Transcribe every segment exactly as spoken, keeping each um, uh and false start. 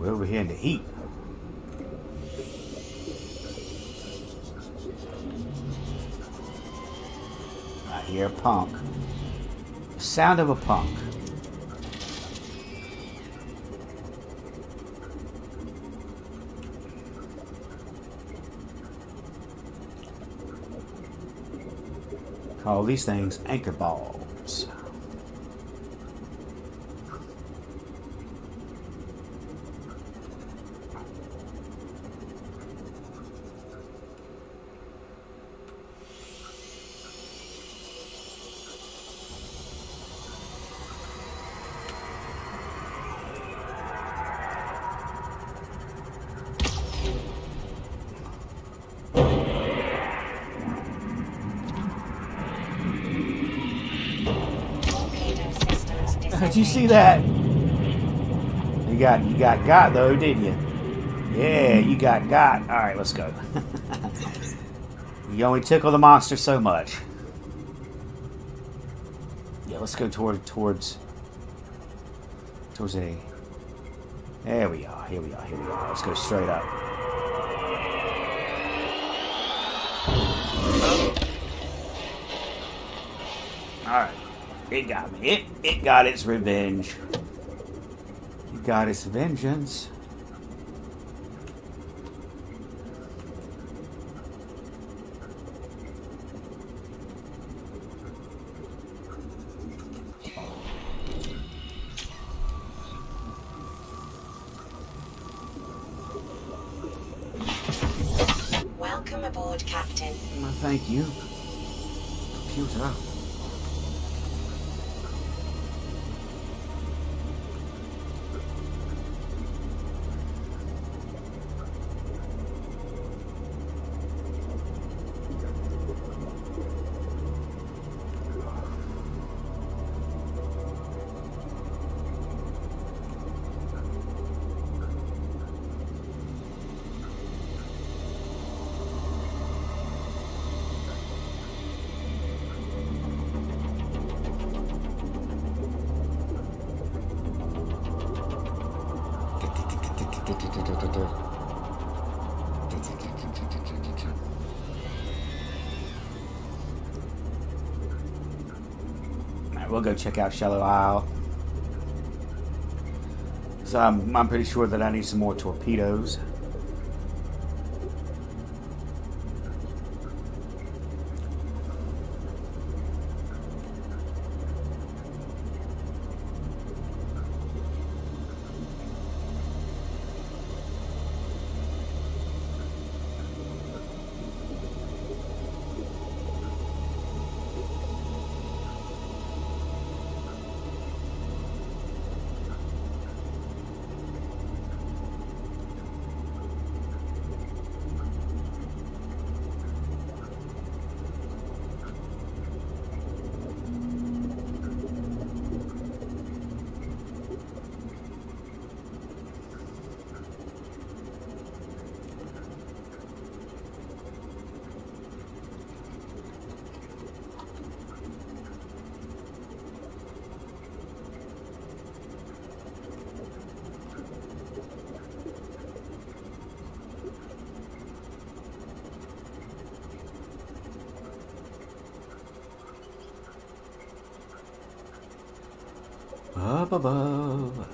we're over here in the heat. I hear a punk. Sound of a punk. Call these things anchor balls. Did you see that? You got you got got though, didn't you? Yeah, you got got. All right, let's go. You only tickle the monster so much. Yeah, let's go toward towards towards a. There we are. Here we are. Here we are. Let's go straight up. All right. It got me. It it got its revenge. It got its vengeance. Welcome aboard, Captain. Well, thank you, computer. Alright, we'll go check out Shallow Isle. So I'm, I'm pretty sure that I need some more torpedoes. Up above.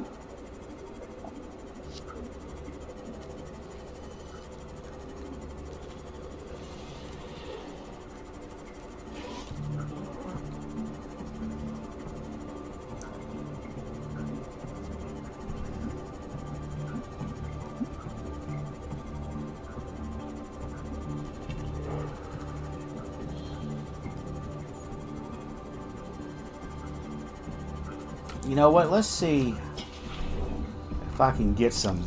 You know what? Let's see if I can get some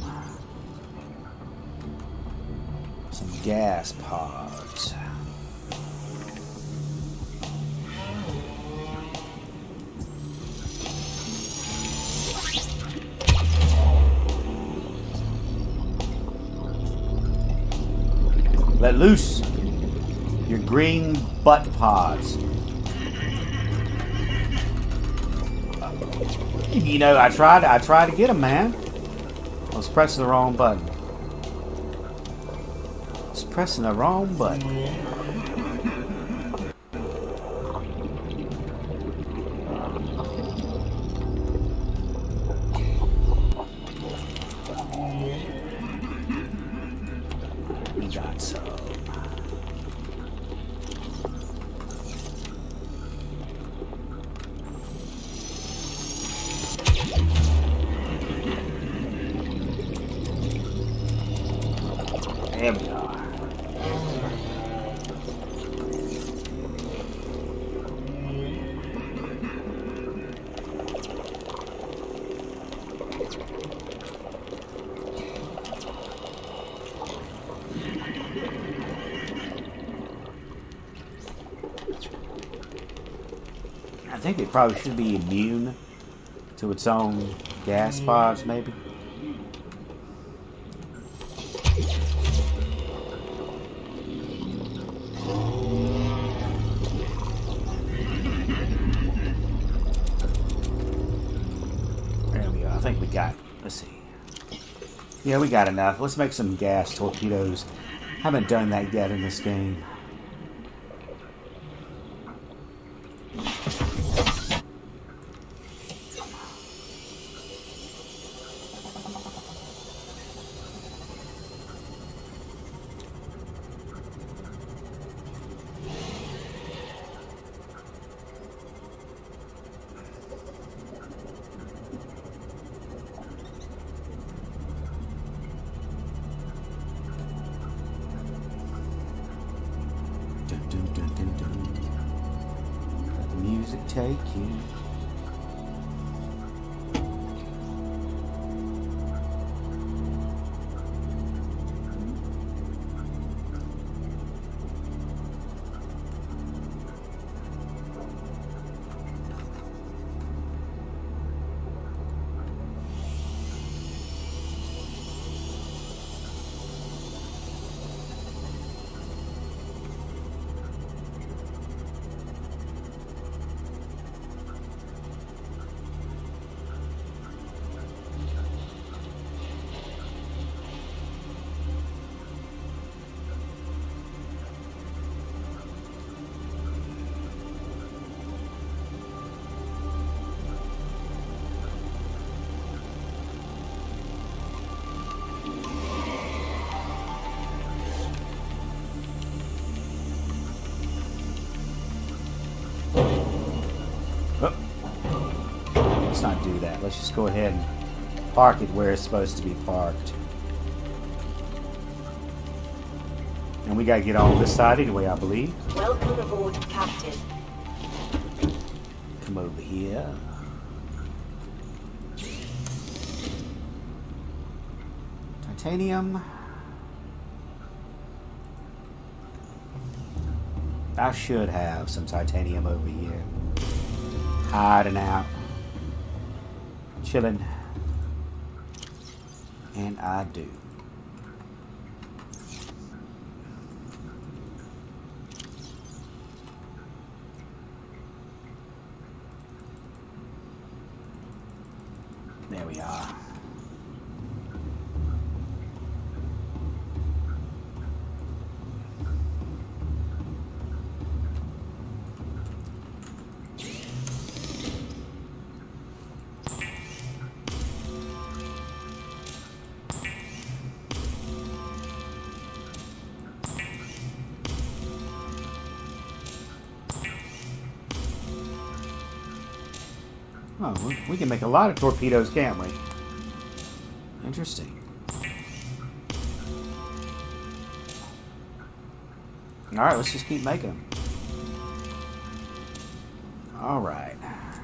some gas pods. Let loose your green butt pods. You know, I tried. I tried to get them, man. I was pressing the wrong button. I was pressing the wrong button. We got some. There we are. I think it probably should be immune to its own gas pods, maybe. I think we got, let's see. Yeah, we got enough. Let's make some gas torpedoes. Haven't done that yet in this game. Let the music take you. Let's not do that. Let's just go ahead and park it where it's supposed to be parked. And we gotta get on this side anyway, I believe. Welcome aboard, Captain. Come over here. Titanium. I should have some titanium over here. Hiding out. Chilling. And I do. There we are. Oh, we, we can make a lot of torpedoes, can't we? Interesting. Alright, let's just keep making them. Alright.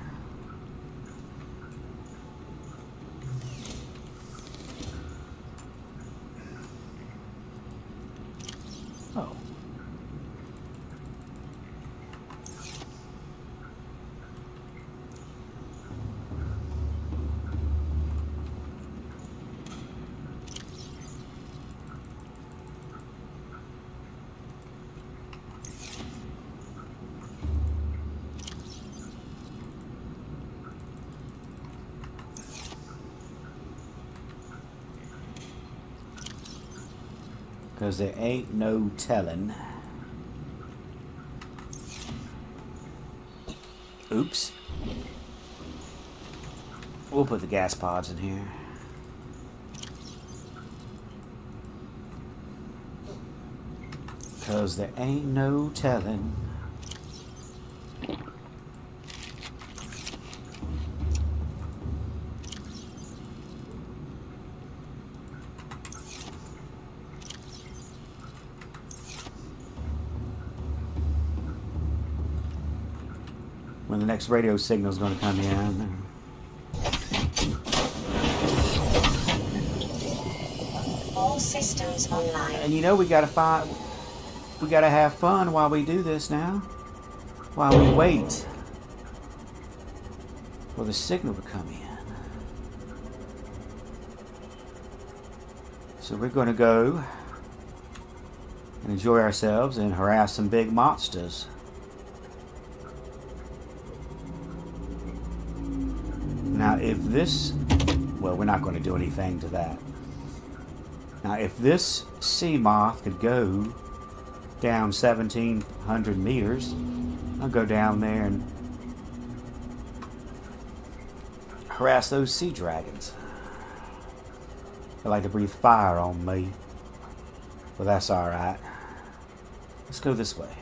Oh. Because there ain't no telling. Oops. We'll put the gas pods in here. Because there ain't no telling. When the next radio signal is going to come in. All systems online. And you know we got to find, we got to have fun while we do this now. While we wait for the signal to come in. So we're going to go and enjoy ourselves and harass some big monsters. Now, if this, well, we're not going to do anything to that. Now, if this sea moth could go down seventeen hundred meters, I'll go down there and harass those sea dragons. They like to breathe fire on me. Well, that's all right. Let's go this way.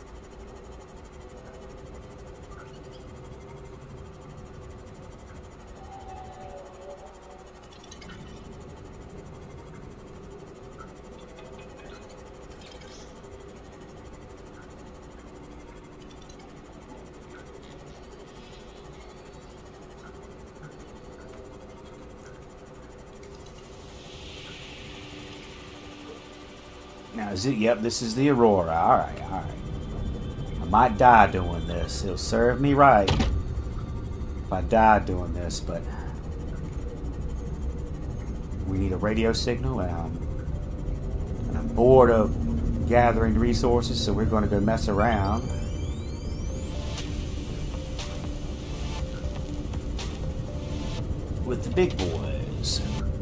Now, is it? Yep, this is the Aurora. All right, all right. I might die doing this. It'll serve me right if I die doing this, but we need a radio signal, and I'm, and I'm bored of gathering resources, so we're going to go mess around. With the big boys.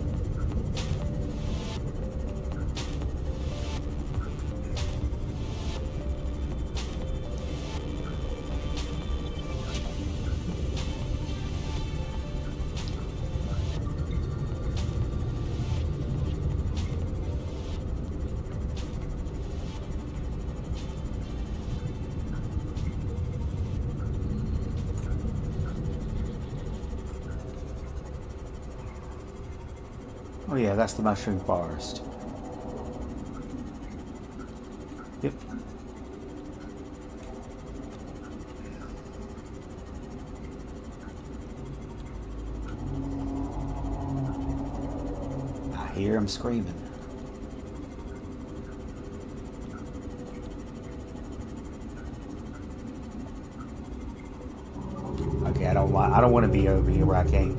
Oh yeah, that's the mushroom forest. Yep. I hear him screaming. Okay, I don't want I don't want to be over here where I can't.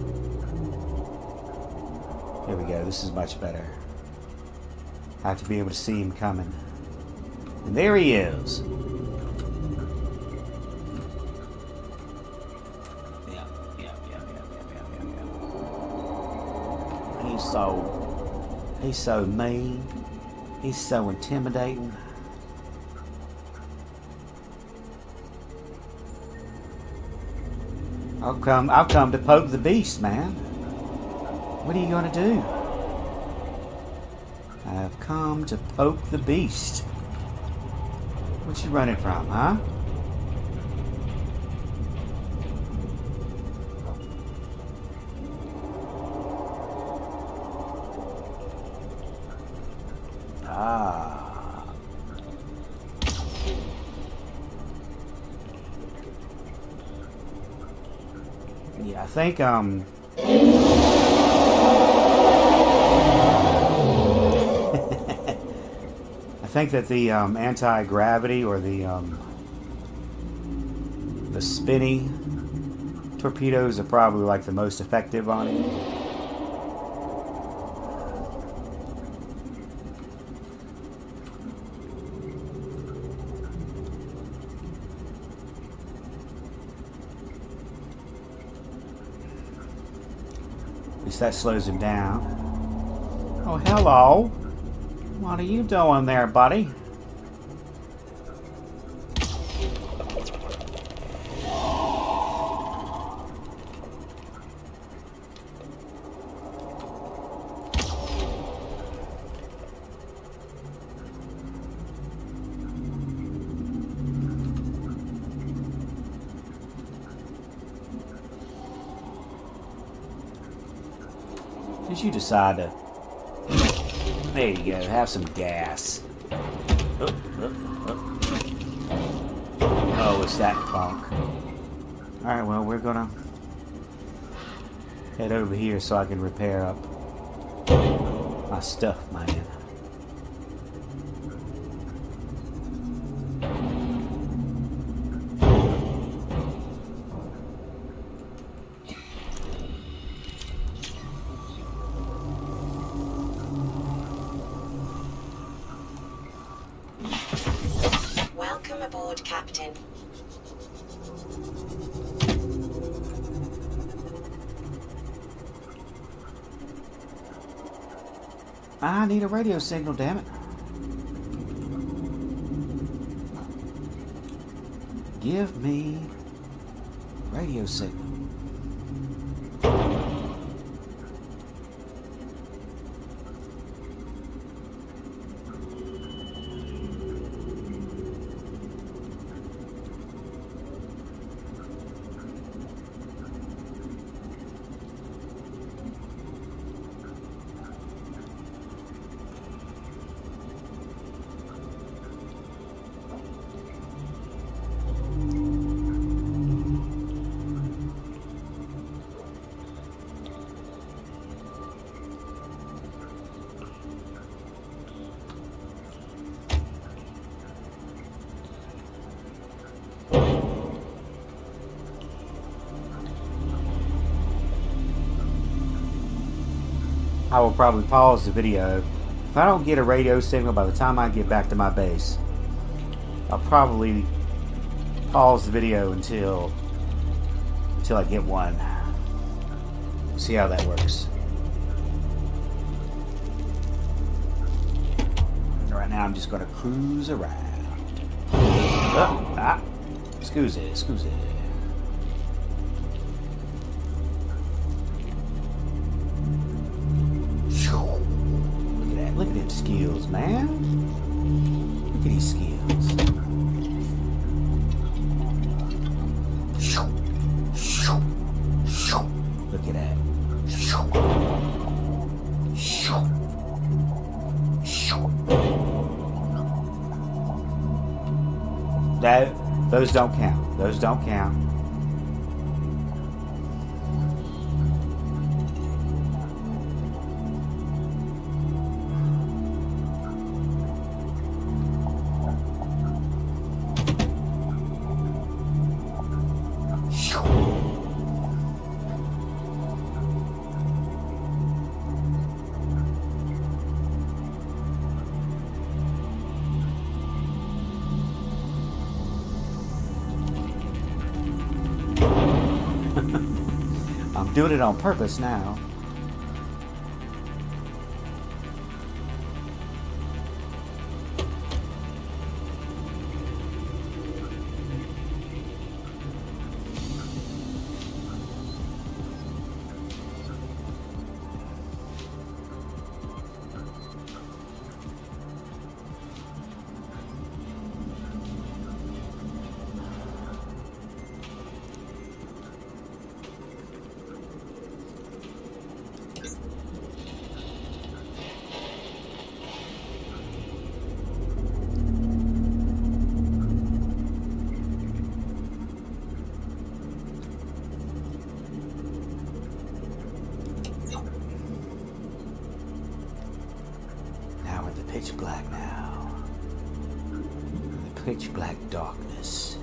There we go. This is much better. I have to be able to see him coming. And there he is. Yeah, yeah, yeah, yeah, yeah, yeah, yeah. He's so, he's so mean. He's so intimidating. I'll come. I'll come to poke the beast, man. What are you going to do? I've come to poke the beast. What you running from, huh? Ah. Yeah, I think, um... I think that the um, anti-gravity or the um, the spinny torpedoes are probably like the most effective on it. At least that slows him down. Oh, hello. What are you doing there, buddy? Did you decide to... There you go, have some gas. Oh, oh, oh. Oh, it's that punk. Alright, well, we're gonna head over here so I can repair up my stuff, man. Welcome aboard, Captain. I need a radio signal, damn it. Give me radio signal. I will probably pause the video. If I don't get a radio signal by the time I get back to my base, I'll probably pause the video until until I get one. See how that works. And right now I'm just going to cruise around. Oh, ah, excuse it, excuse it. Look at them skills, man. Look at these skills. Look at that. That, those don't count. Those don't count. I'm doing it on purpose now. Pitch black now. The pitch black darkness.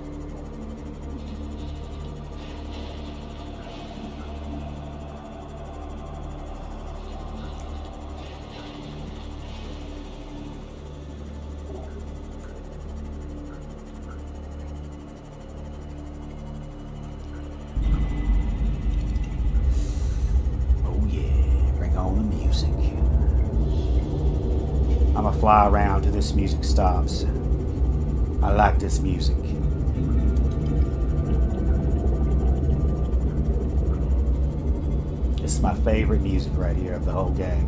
gonna fly around till this music stops. I like this music. This is my favorite music right here of the whole game.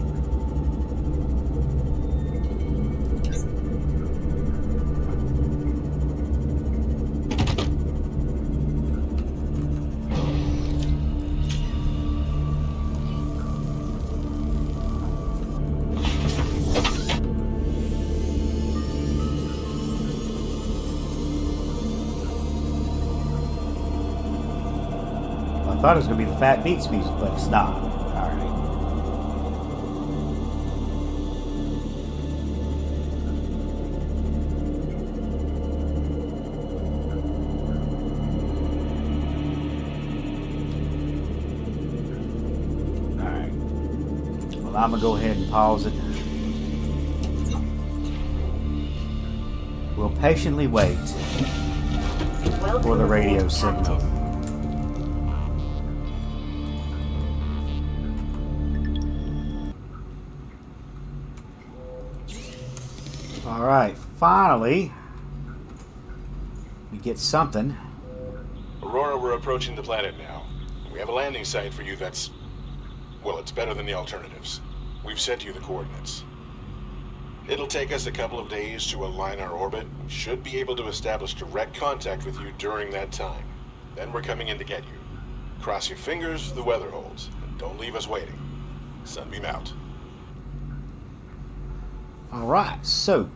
I thought it was going to be the Fat Beats music, but it's not. Alright. Alright. Well, I'm going to go ahead and pause it. We'll patiently wait for the radio signal. Alright, finally, we get something. Aurora, we're approaching the planet now. We have a landing site for you that's... well, it's better than the alternatives. We've sent you the coordinates. It'll take us a couple of days to align our orbit. We should be able to establish direct contact with you during that time. Then we're coming in to get you. Cross your fingers the weather holds, and don't leave us waiting. Sunbeam out. Alright, so...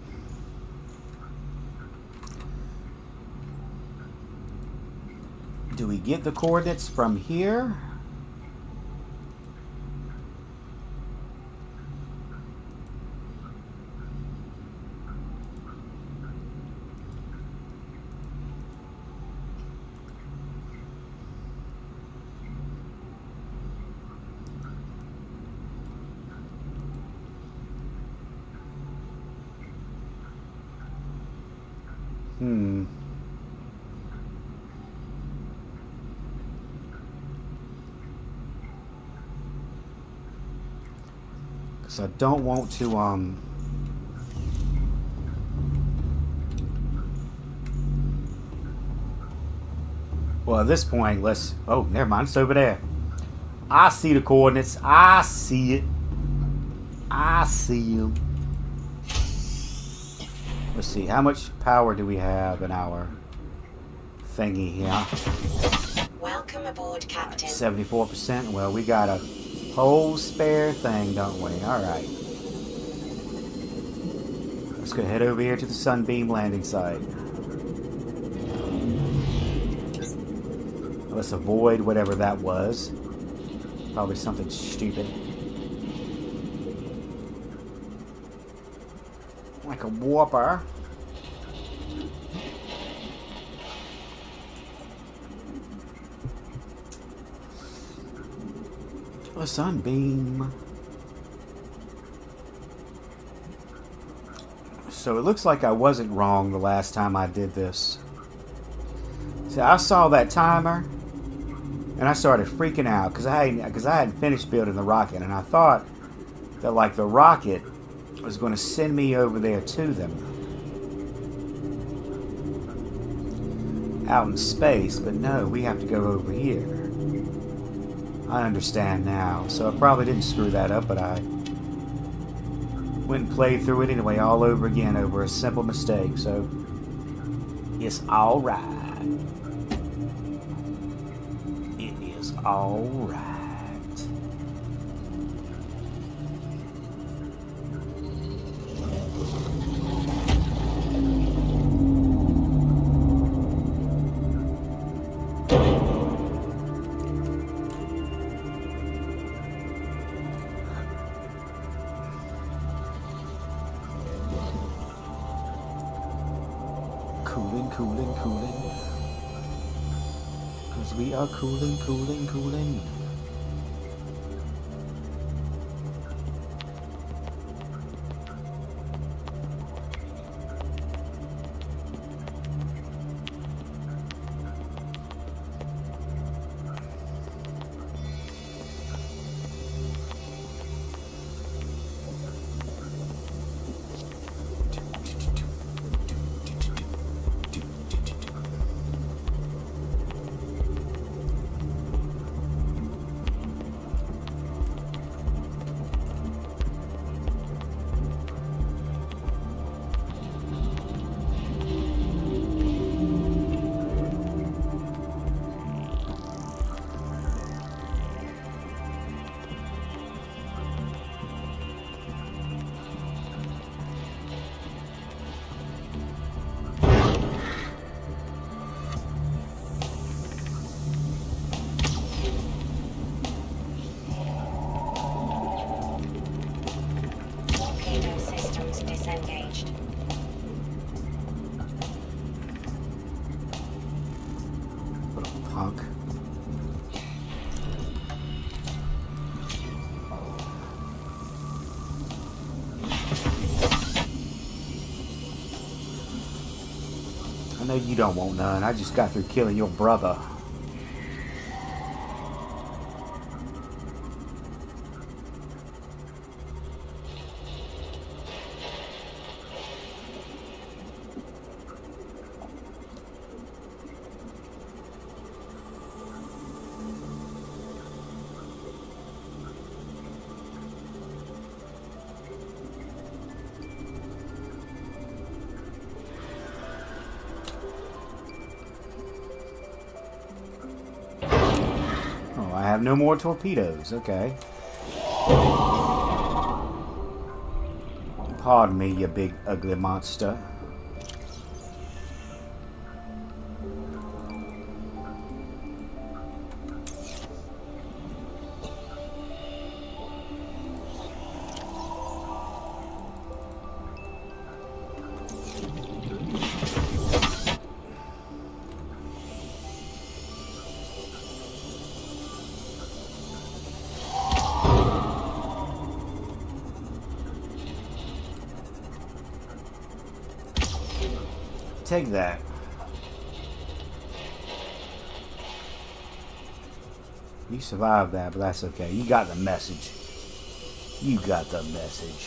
do we get the coordinates from here? Hmm. Because I don't want to, um... well, at this point, let's... oh, never mind. It's over there. I see the coordinates. I see it. I see them. Let's see, how much power do we have in our thingy here? Welcome aboard, Captain. seventy-four percent. Well, we got a whole spare thing, don't we? Alright. Let's go head over here to the Sunbeam landing site. Let's avoid whatever that was. Probably something stupid. Like a warper. A sunbeam. So it looks like I wasn't wrong the last time I did this. See, I saw that timer and I started freaking out because I because I hadn't finished building the rocket, and I thought that like the rocket was going to send me over there to them out in space, but no, we have to go over here. I understand now, so I probably didn't screw that up, but I went and played through it anyway all over again over a simple mistake, so it's alright. It is alright. Cooling, cooling, cooling. Because we are cooling, cooling, cooling. I know you don't want none. I just got through killing your brother. I have no more torpedoes. Okay. Pardon me, you big ugly monster. Take that. You survived that, but that's okay. You got the message. You got the message.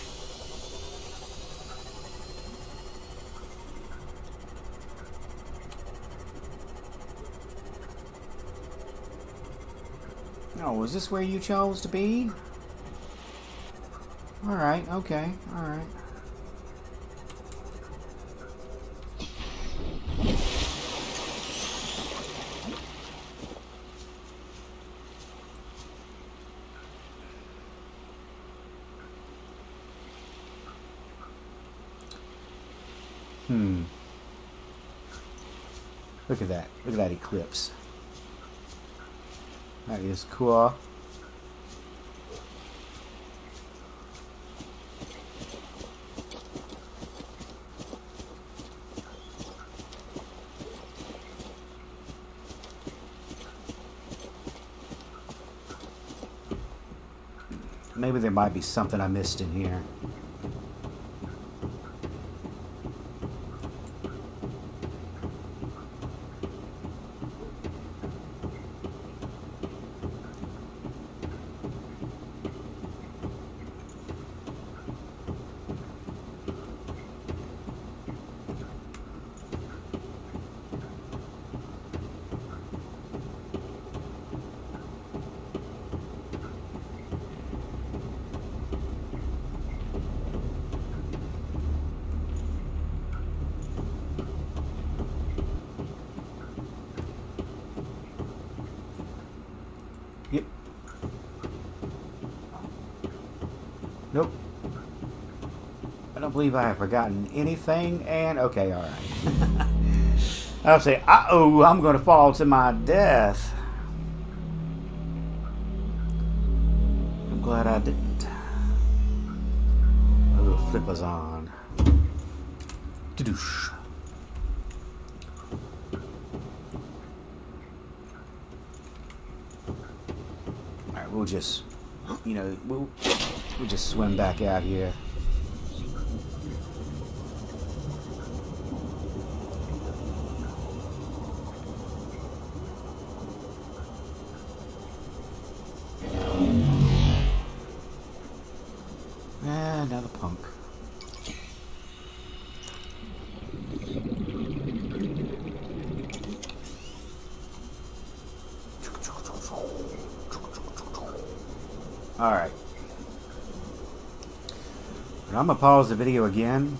Oh, is this where you chose to be? Alright, okay, alright. Hmm. Look at that. Look at that eclipse. That is cool. Maybe there might be something I missed in here. Yep. Nope. I don't believe I have forgotten anything, and okay, alright. I'll say, uh-oh, I'm going to fall to my death. I'm glad I didn't. A little flippers on. Doosh. Alright, we'll just, you know, we'll, we'll just swim back out here. Another punk. All right. I'm gonna pause the video again.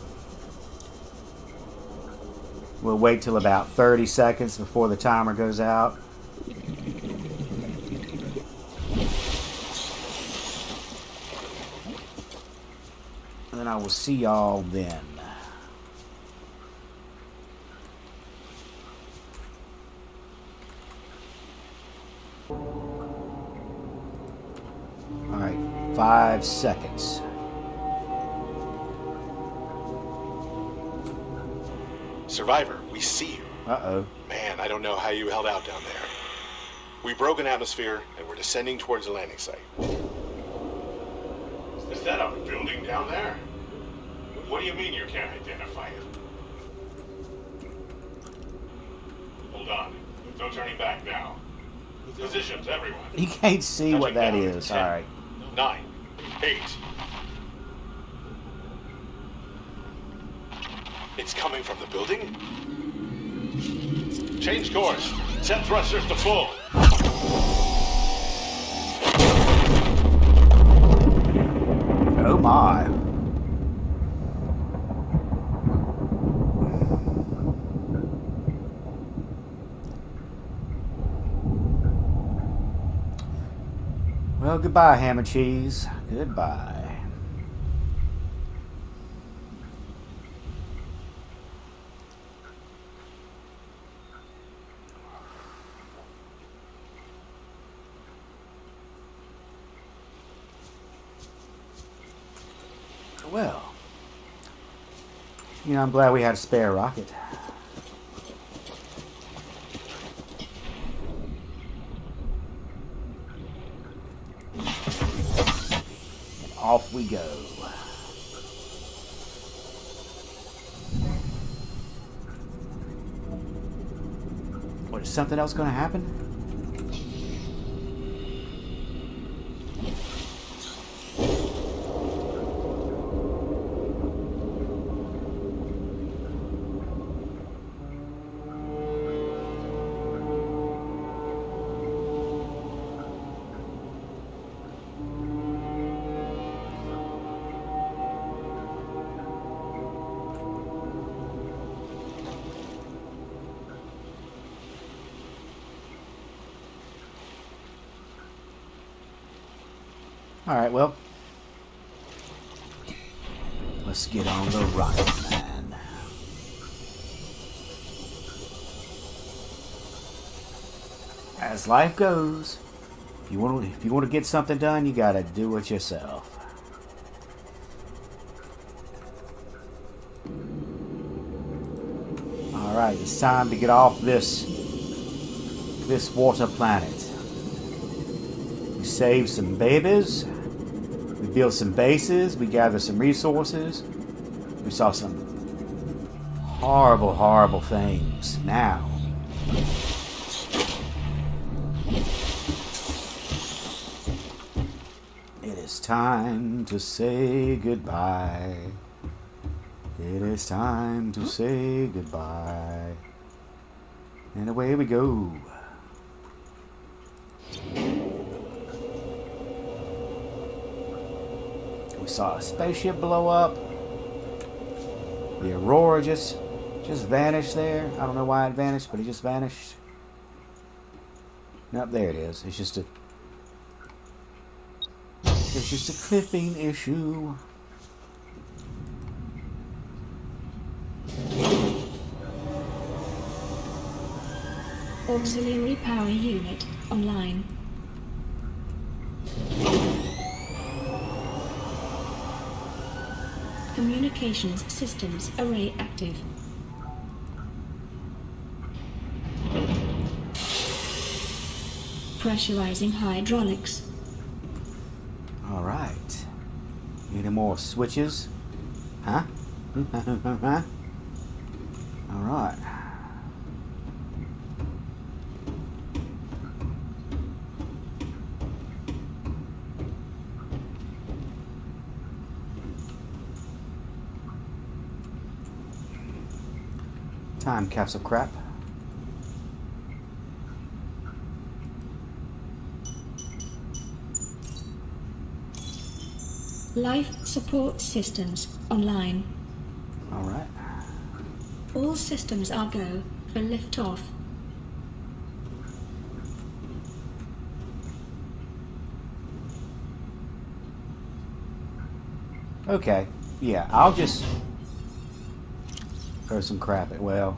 We'll wait till about thirty seconds before the timer goes out. And then I will see y'all then. Alright, five seconds. Survivor, we see you. Uh-oh. Man, I don't know how you held out down there. We broke an atmosphere, and we're descending towards the landing site. Is that a building down there? What do you mean you can't identify it? Hold on. No turning back now. Positions, everyone. You can't see Touching what that down. is. Ten, All right. Nine. Eight. It's coming from the building? Change course. Set thrusters to full. Oh my. Well, goodbye, ham and cheese. Goodbye. Well, you know, I'm glad we had a spare rocket. Off we go. What, is something else going to happen? Alright, well, let's get on the rocket, man. As life goes, if you want to, if you want to get something done, you gotta do it yourself. Alright, it's time to get off this, this water planet. We save some babies. We build some bases, we gather some resources, we saw some horrible, horrible things. Now, it is time to say goodbye. It is time to say goodbye. And away we go. We saw a spaceship blow up. The Aurora just just vanished there. I don't know why it vanished, but it just vanished. Nope, there it is. It's just a it's just a clipping issue. Auxiliary power unit online. Communications systems array active. Pressurizing hydraulics. All right. Any more switches? Huh? All right. Time capsule crap. Life support systems online. All right. All systems are go for liftoff. Okay. Yeah, I'll just throw some crap at, well,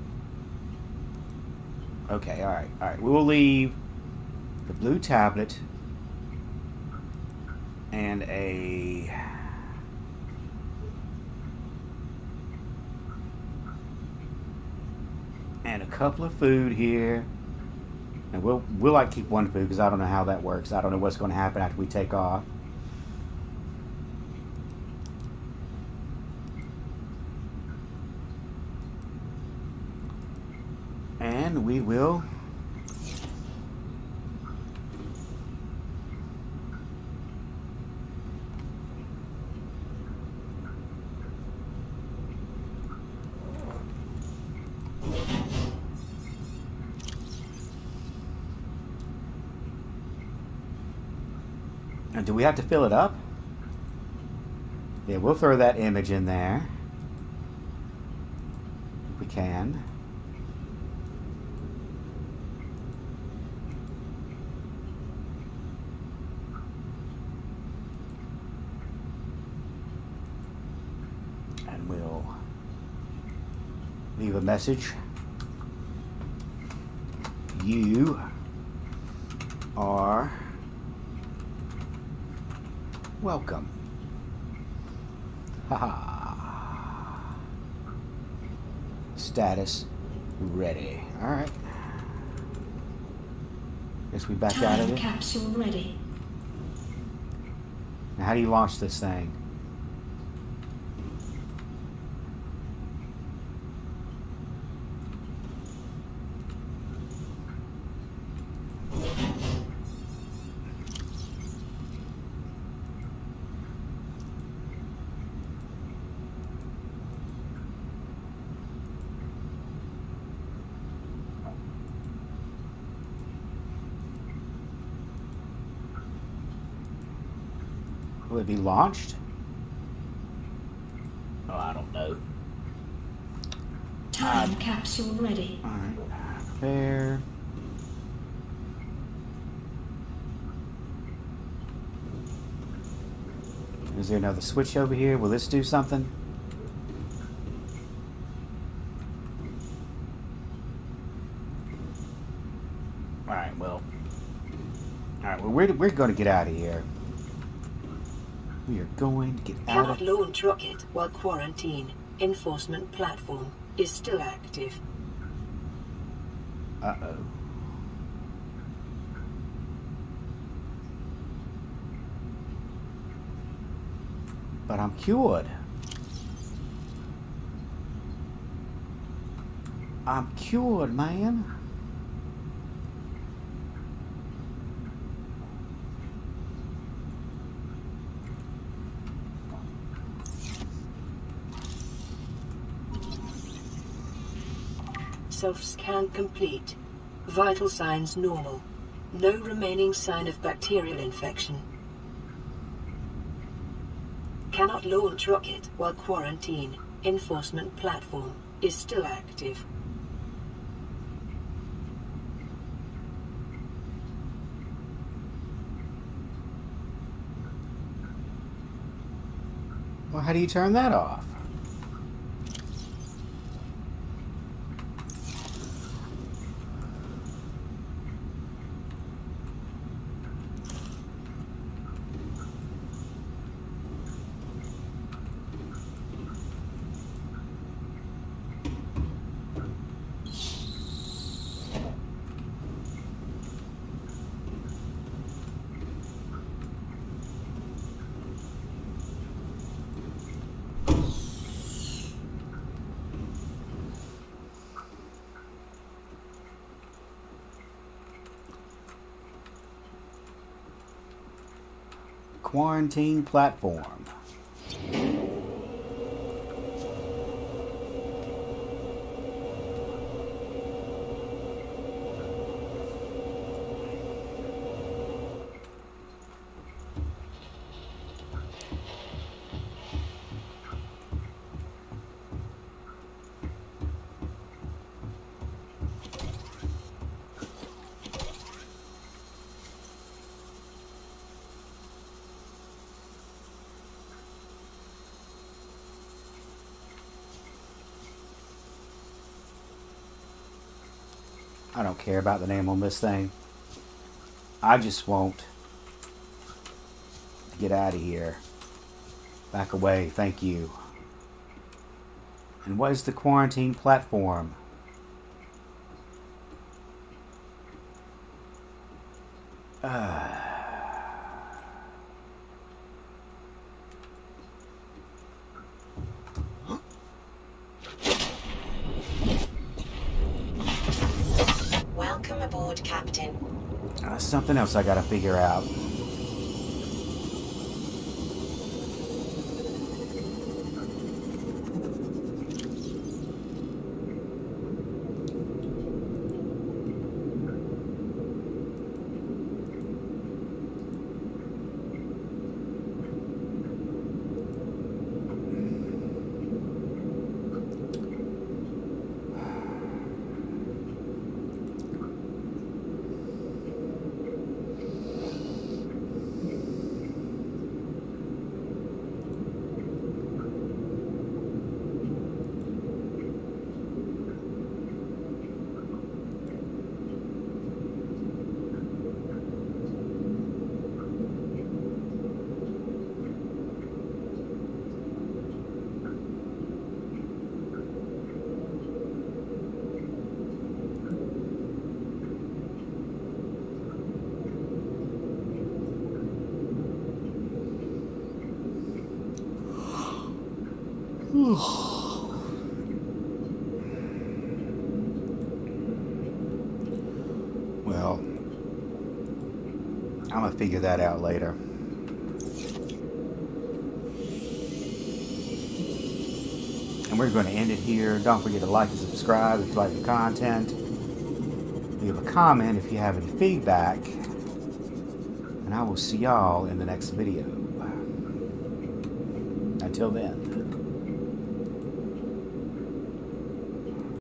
okay, alright, alright. We will leave the blue tablet and a and a couple of food here, and we'll we'll like keep one food because I don't know how that works. I don't know what's going to happen after we take off. And And we will and do we have to fill it up? Yeah, we'll throw that image in there. If we can. And we'll leave a message. You are welcome. Haha. Status ready. Alright. Guess we back out of Time it. capsule ready. Now how do you launch this thing? Will it be launched? Oh, I don't know. Time capsule ready. Alright. Prepare. Is there another switch over here? Will this do something? Alright, well. Alright, well, we're, we're going to get out of here. We are going to get out Cannot of... launch rocket while quarantine. Enforcement platform is still active. Uh-oh. But I'm cured. I'm cured, man. Self-scan complete. Vital signs normal. No remaining sign of bacterial infection. Cannot launch rocket while quarantine. Enforcement platform is still active. Well, how do you turn that off? Quarantine platform. I don't care about the name on this thing. I just want to get out of here. Back away, thank you. And what is the quarantine platform? Uh, Captain. Uh, something else I gotta figure out. Well, I'm gonna figure that out later. And we're going to end it here. Don't forget to like and subscribe if you like the content. Leave a comment if you have any feedback. And I will see y'all in the next video. Until then.